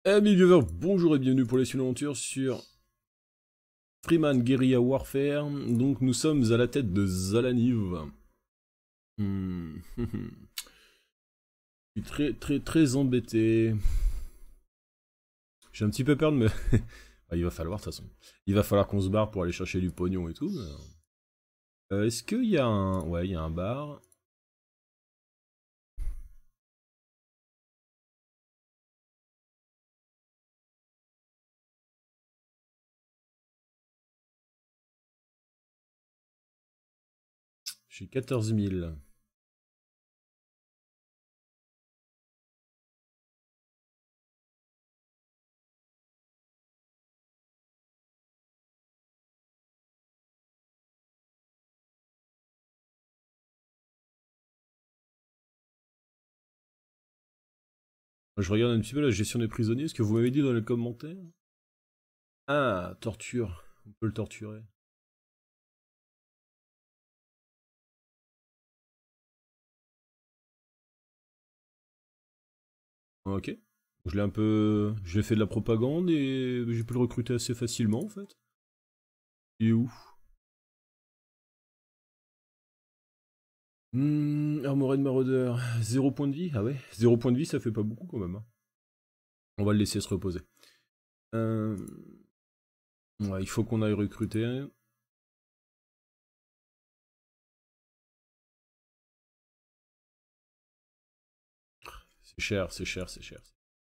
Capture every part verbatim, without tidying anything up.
Amis viewers, bonjour et bienvenue pour les suites d'aventure sur Freeman Guerrilla Warfare. Donc nous sommes à la tête de Zalaniv. Hmm. Je suis très très très embêté. J'ai un petit peu peur de me... ah, il va falloir de toute façon. Il va falloir qu'on se barre pour aller chercher du pognon et tout. Euh, Est-ce qu'il y a un... Ouais, il y a un bar. J'ai quatorze mille. Je regarde un petit peu la gestion des prisonniers, ce que vous m'avez dit dans les commentaires. Ah, torture. On peut le torturer. Ok. Je l'ai un peu... Je l'ai fait de la propagande et j'ai pu le recruter assez facilement en fait. Il est où? Hmm, armorée de maraudeur. Zéro point de vie? Ah ouais, zéro point de vie ça fait pas beaucoup quand même, hein. On va le laisser se reposer. Euh... Ouais, il faut qu'on aille recruter un. C'est cher, c'est cher, c'est cher.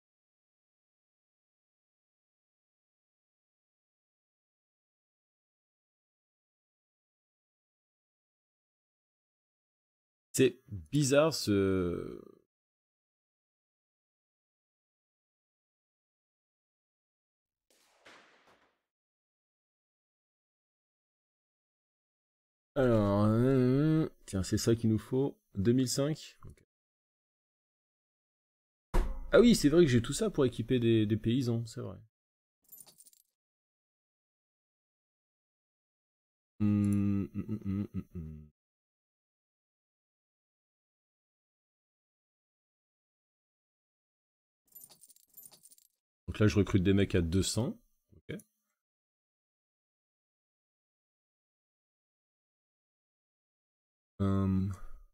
C'est bizarre ce... Alors... euh, Tiens, c'est ça qu'il nous faut. deux mille cinq. Ok. Ah oui, c'est vrai que j'ai tout ça pour équiper des, des paysans, c'est vrai. Hmm, hmm, hmm, hmm, hmm, hmm. Donc là, je recrute des mecs à deux cents. Ok. Euh,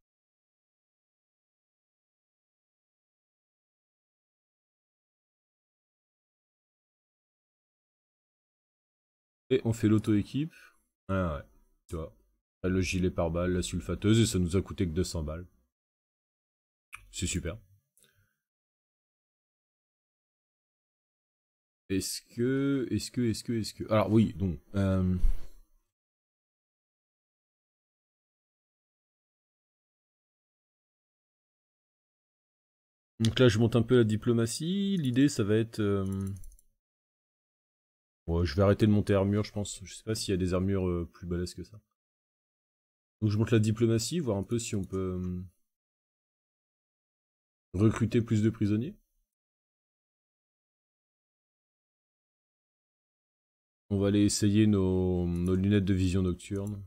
Et on fait l'auto-équipe. Ah ouais, tu vois. Le gilet pare-balles, la sulfateuse, et ça nous a coûté que deux cents balles. C'est super. Est-ce que... Est-ce que... Est-ce que... Est-ce que... Alors oui, donc... Euh... Donc là, je monte un peu la diplomatie. L'idée, ça va être... Euh... Ouais, je vais arrêter de monter armure, je pense. Je sais pas s'il y a des armures euh, plus balèzes que ça. Donc je monte la diplomatie, voir un peu si on peut... Euh... recruter plus de prisonniers. On va aller essayer nos, nos lunettes de vision nocturne.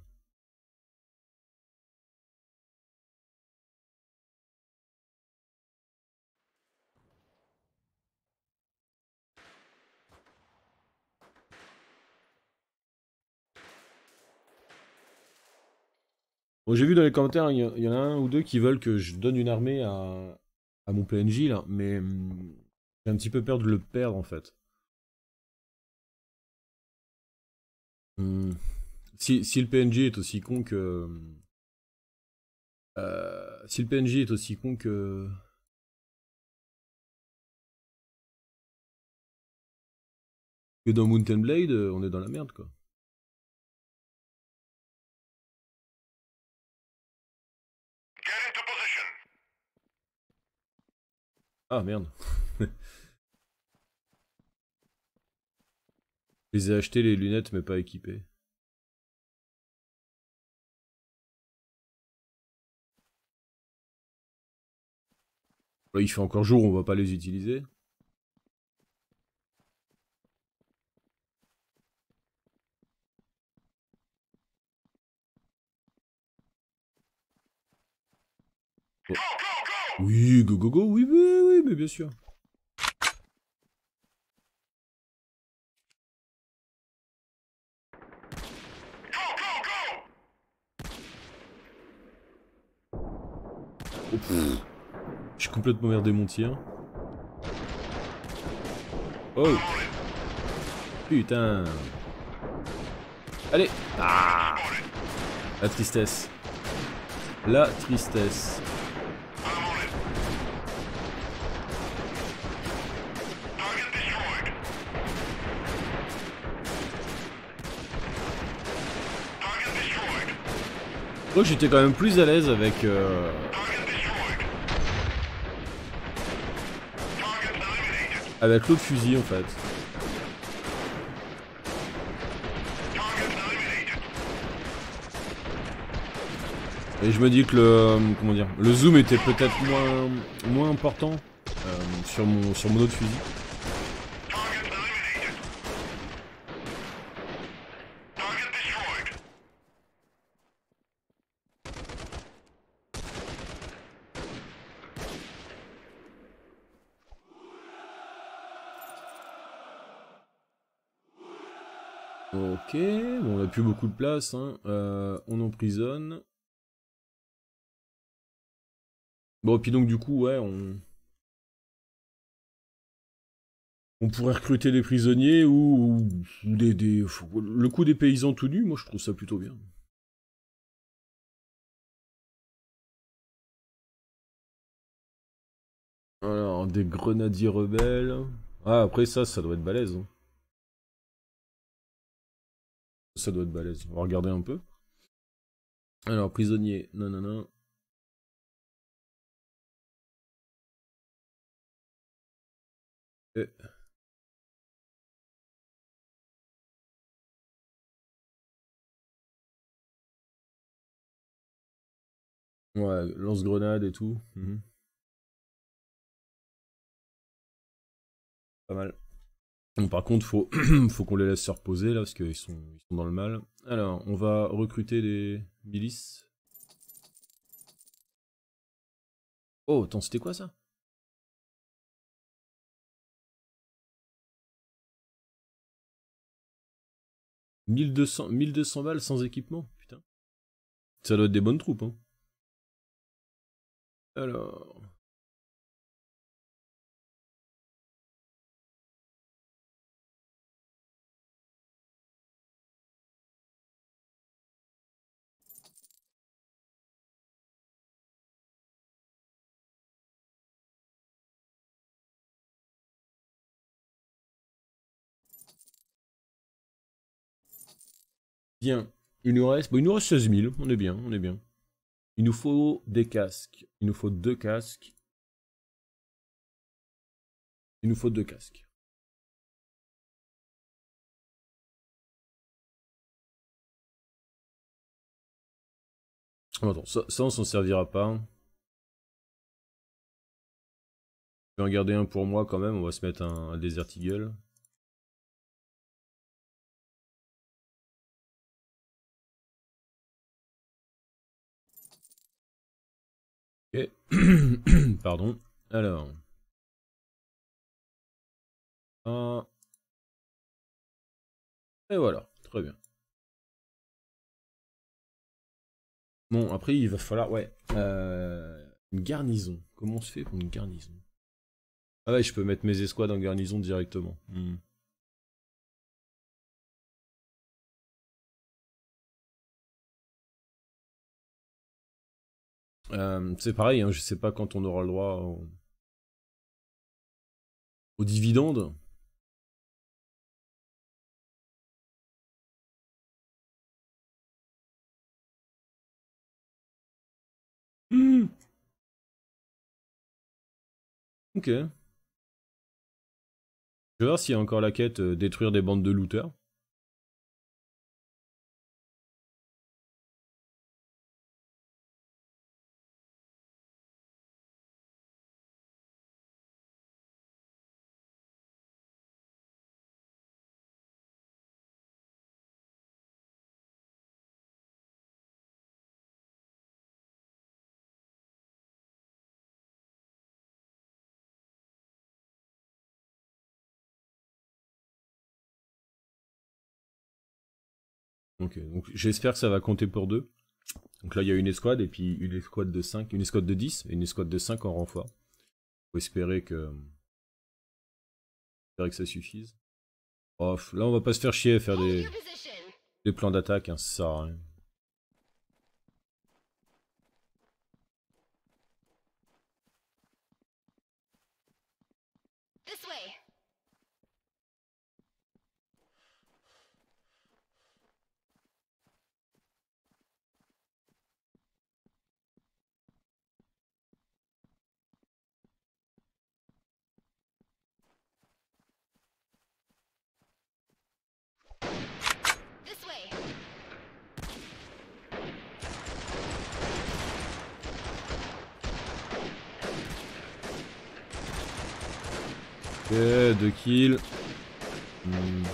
Bon, j'ai vu dans les commentaires, il y, y, en a un ou deux qui veulent que je donne une armée à, à mon P N J, là, mais hum, j'ai un petit peu peur de le perdre, en fait. Hum, si, si le P N J est aussi con que... Euh, si le P N J est aussi con que... que dans Mountain Blade, on est dans la merde, quoi. Ah, merde. Je les ai achetés, les lunettes, mais pas équipées. Là, il fait encore jour, on va pas les utiliser. Oh. Oui, go go go, oui, oui, oui, mais bien sûr. Oh, j'ai complètement merdé mon tir. Oh. Putain. Allez. Ah. La tristesse. La tristesse. Je crois que j'étais quand même plus à l'aise avec... Euh... avec l'autre fusil en fait. Et je me dis que le... comment dire... le zoom était peut-être moins... moins important euh, sur, mon... sur mon autre fusil. Ok, bon, on a plus beaucoup de place, hein. euh, on emprisonne. Bon, et puis donc du coup, ouais, on... on pourrait recruter des prisonniers ou, ou des, des... Le coup des paysans tout nus, moi je trouve ça plutôt bien. Alors, des grenadiers rebelles... Ah, après ça, ça doit être balèze. Hein. Ça doit être balèze. On va regarder un peu. Alors, prisonnier, non, non, non. Et... Ouais, lance-grenade et tout. Mhm. Pas mal. Bon, par contre, faut, faut qu'on les laisse se reposer là, parce qu'ils sont, ils sont dans le mal. Alors, on va recruter les milices. Oh, attends, c'était quoi ça? mille deux cents, mille deux cents balles sans équipement? Putain. Ça doit être des bonnes troupes, hein. Alors... Bien. Il nous reste... Bon, il nous reste seize mille. On est bien, on est bien. Il nous faut des casques. Il nous faut deux casques. Il nous faut deux casques. Oh, attends, ça, ça on s'en servira pas. Je vais en garder un pour moi quand même. On va se mettre un, un Desert Eagle. Ok. Pardon. Alors. Un. Et voilà. Très bien. Bon, après, il va falloir... Ouais. Euh, une garnison. Comment on se fait pour une garnison? Ah ouais, je peux mettre mes escouades en garnison directement. Hmm. Euh, c'est pareil, hein, je sais pas quand on aura le droit au- aux dividendes. Hmm. Ok. Je vais voir s'il y a encore la quête euh, détruire des bandes de looters. Ok, donc j'espère que ça va compter pour deux. Donc là, il y a une escouade, et puis une escouade de cinq, une escouade de dix, et une escouade de cinq en renfort. Faut espérer que... Espérer que ça suffise. Oh, là, on va pas se faire chier à faire des, des plans d'attaque, hein, ça sert à rien. Ok, deux kills. Hmm.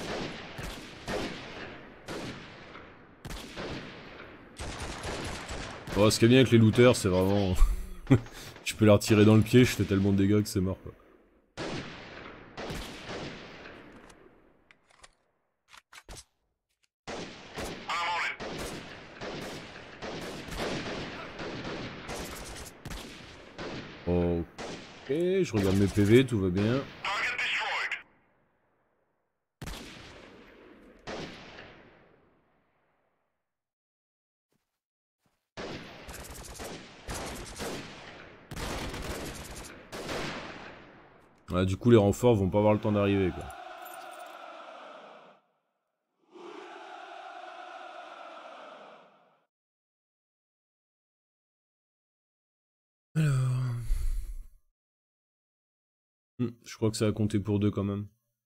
Bon, ce qui est bien avec les looters, c'est vraiment... Je peux leur tirer dans le pied, je fais tellement de dégâts que c'est mort, quoi. Ok, je regarde mes P V, tout va bien. Ah, du coup, les renforts vont pas avoir le temps d'arriver, quoi. Alors... Hmm, je crois que ça a compté pour deux quand même.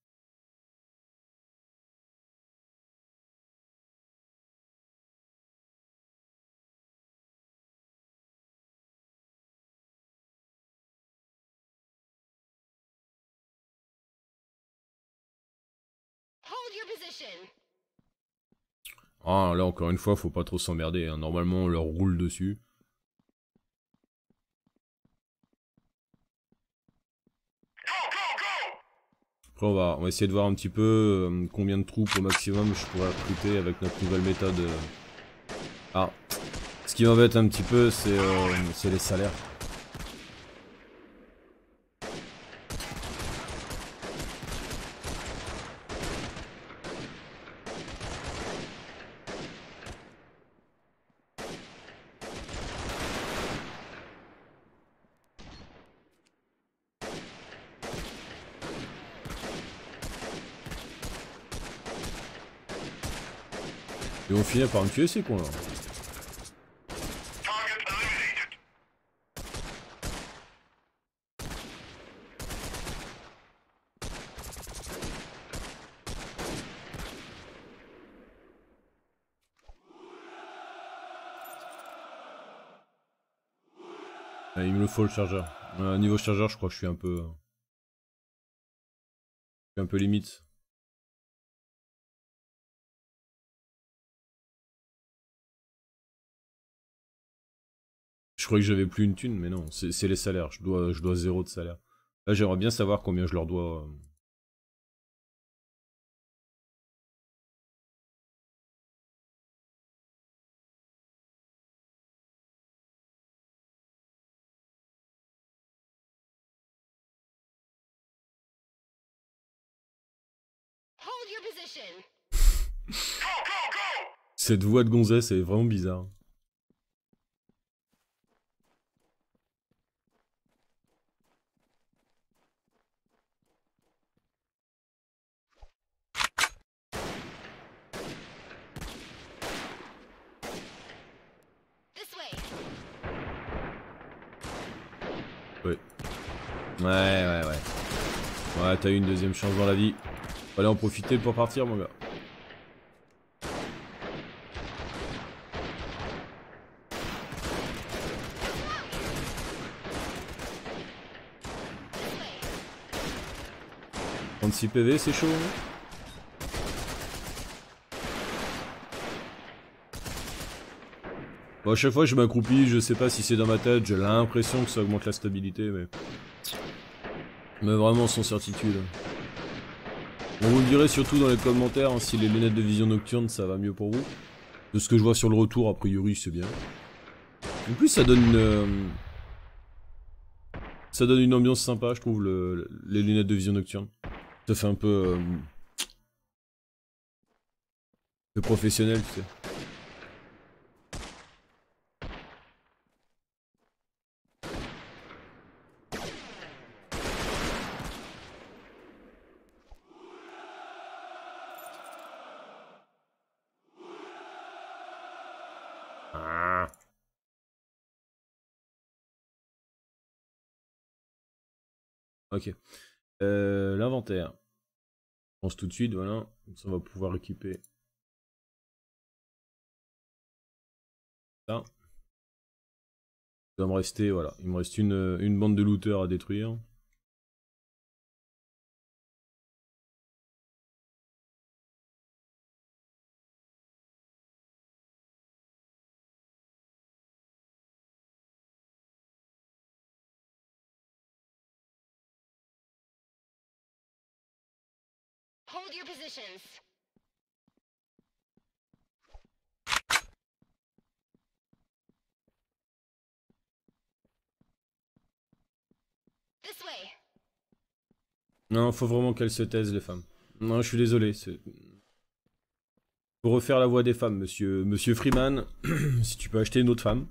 Ah, là encore une fois, faut pas trop s'emmerder, hein. Normalement on leur roule dessus. Après on va, on va essayer de voir un petit peu euh, combien de troupes au maximum je pourrais recruter avec notre nouvelle méthode. Euh... Ah, ce qui m'embête un petit peu, c'est euh, les salaires. Ils vont finir par me tuer ces cons là. Ah, il me le faut le chargeur. Euh, niveau chargeur, je crois que je suis un peu... Je suis un peu limite. Je croyais que j'avais plus une thune, mais non, c'est les salaires. Je dois, je dois zéro de salaire. Là, j'aimerais bien savoir combien je leur dois. Cette voix de gonzesse est vraiment bizarre. Ouais. Ouais, ouais, ouais. Ouais, t'as eu une deuxième chance dans la vie. Fallait en profiter pour partir, mon gars. trente-six P V, c'est chaud, hein. Bon, à chaque fois que je m'accroupis, je sais pas si c'est dans ma tête, j'ai l'impression que ça augmente la stabilité, mais... Mais vraiment sans certitude. Bon, vous me direz surtout dans les commentaires hein, si les lunettes de vision nocturne ça va mieux pour vous. De ce que je vois sur le retour, a priori c'est bien. En plus, ça donne une... euh, ça donne une ambiance sympa, je trouve, le, le- les lunettes de vision nocturne. Ça fait un peu... euh, peu professionnel, tu sais. Ah. Ok. Euh, L'inventaire. Je pense tout de suite, voilà. Comme ça, on va pouvoir équiper ça. Il va me rester, voilà. Il me reste une, une bande de looters à détruire. Hold your positions. This way. Non, faut vraiment qu'elles se taisent, les femmes. Non, je suis désolé. c'est- Faut refaire la voix des femmes, monsieur, monsieur Freeman. Si tu peux acheter une autre femme.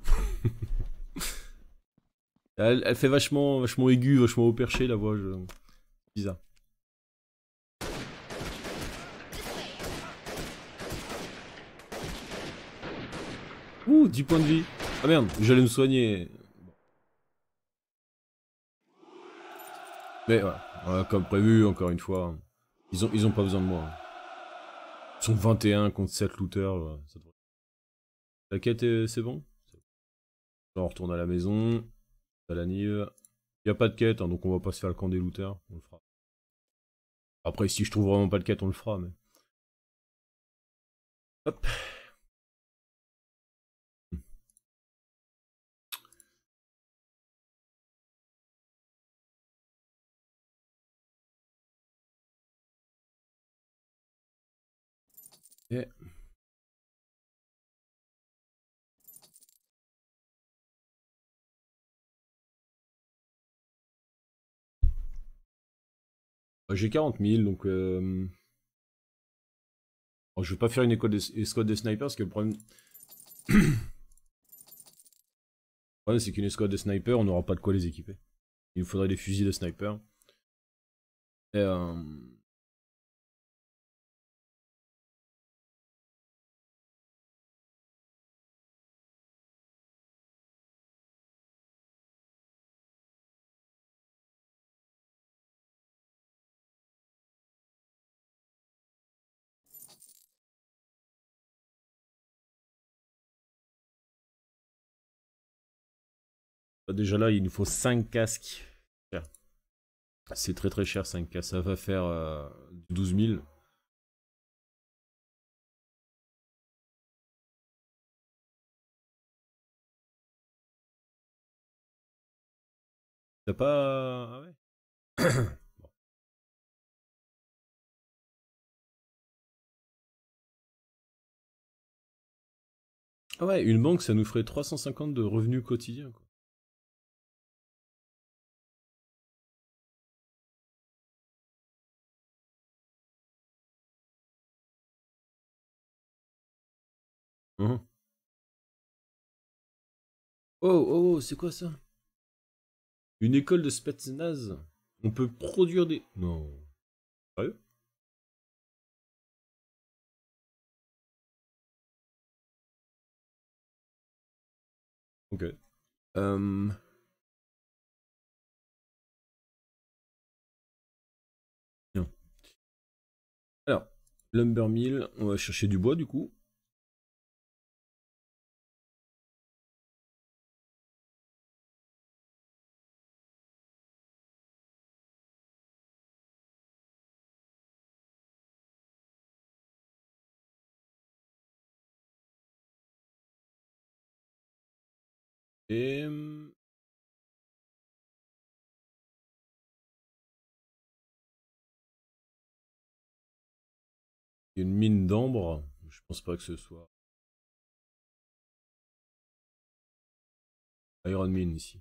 Elle, elle fait vachement, vachement aiguë, vachement haut perché, la voix. Je... Bizarre. Ouh, dix points de vie. Ah merde, j'allais me soigner. Mais voilà, voilà, comme prévu, encore une fois. Ils ont, ils ont pas besoin de moi. Ils sont vingt et un contre sept looters. Voilà, ça devrait- La quête, est- c'est bon? On retourne à la maison. À la Nive. Il a pas de quête, hein, donc on va pas se faire le camp des looters. On le fera. Après, si je trouve vraiment pas de quête, on le fera. Mais... Hop. Et... bah, j'ai quarante mille, donc... Euh... bon, je vais pas faire une école de- escouade de snipers, parce que le problème... le problème, c'est qu'une escouade de snipers, on n'aura pas de quoi les équiper. Il nous faudrait des fusils de sniper. Et, euh... bah, déjà là, il nous faut cinq casques. C'est très très cher, cinq casques. Ça va faire euh, douze mille. T'as pas... Ah ouais. Ah ouais, une banque, ça nous ferait trois cent cinquante de revenus quotidiens, quoi. Uhum. Oh, oh, oh, c'est quoi ça? Une école de Spetsnaz. On peut produire des... Non. Sérieux? Ok. Euh... Bien. Alors, Lumber Mill, on va chercher du bois, du coup. Et... il y a une mine d'ambre. Je pense pas que ce soit... Iron Man ici.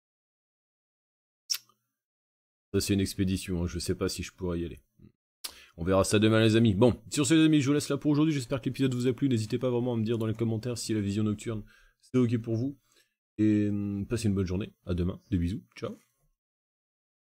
Ça c'est une expédition, hein. Je sais pas si je pourrais y aller. On verra ça demain les amis. Bon, sur ce les amis, je vous laisse là pour aujourd'hui. J'espère que l'épisode vous a plu. N'hésitez pas vraiment à me dire dans les commentaires si la vision nocturne c'est ok pour vous. Et passez une bonne journée. À demain. Des bisous. Ciao.